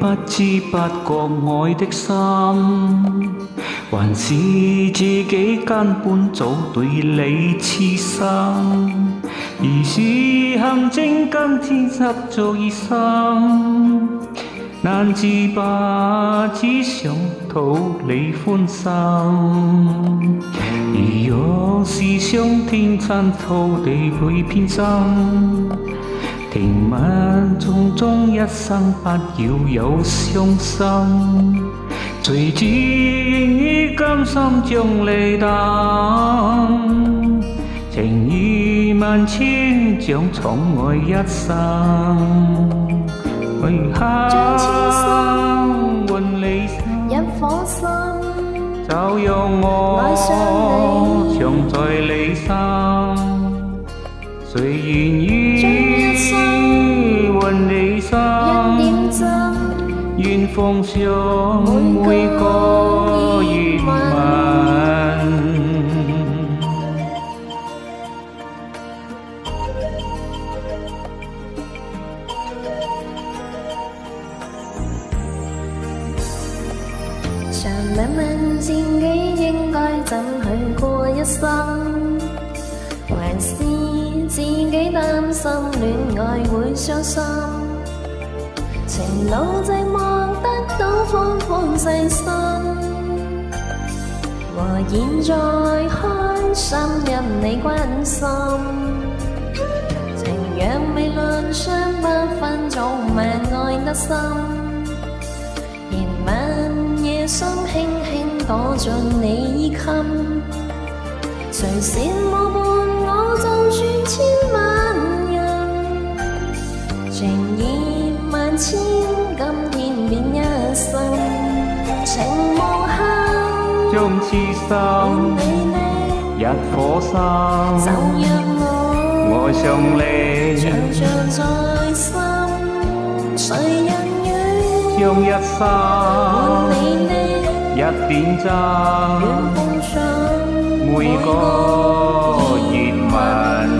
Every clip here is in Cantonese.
不知不覺愛的心，還是自己根本早對你痴心。而是陷阱今天執着於心，難自拔，只想討你歡心。而若是想天餐土地會偏心，聽聞種種一生不要有傷心，隨自願意甘心將你等，情意萬千將寵愛一生。 將痴心換你心， 一顆心， 就讓我愛上你， 常在你心。誰願意將一生換你心， 一點真， 願奉上每個熱吻。 常問問自己應該怎去過一生，還是自己擔心戀愛會傷心，情路寂寞得到歡歡細心，和現在開心因你關心，情若未論雙不分早晚愛得深，夜晚夜深輕輕躲進你衣襟，誰羨慕伴我就算千萬人，情意萬千今天變一生，情無限將痴心一顆心， 就讓我愛上你， 長長在心，誰人願將一生換你呢？ 一點真， 願奉上每個熱吻。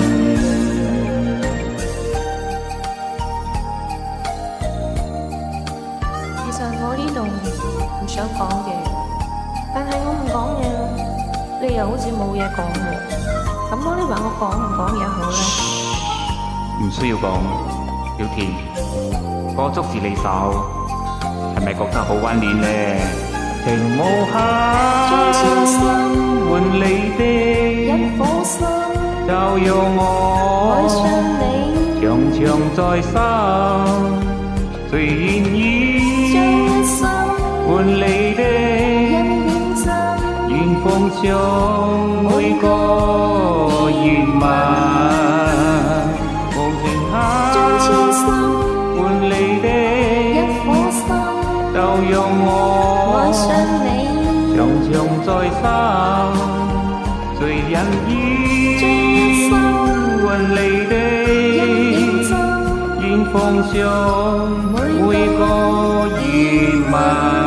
其實我呢度唔想講嘢，但係我唔講嘢，你又好似冇嘢講喎。咁我你話我講唔講嘢好咧？ 唔需要講，小田，我捉住你手，係咪覺得好溫暖呢？情無限， 將痴心換你的一顆心， 就讓我愛上你， 長長在心。誰願意將一生換你的一點真， 願奉上每個熱吻。無情將痴心換你的一顆心， 就讓我愛上你， 長長在心。誰人意將一生換你的一點真， 願奉上每個熱吻。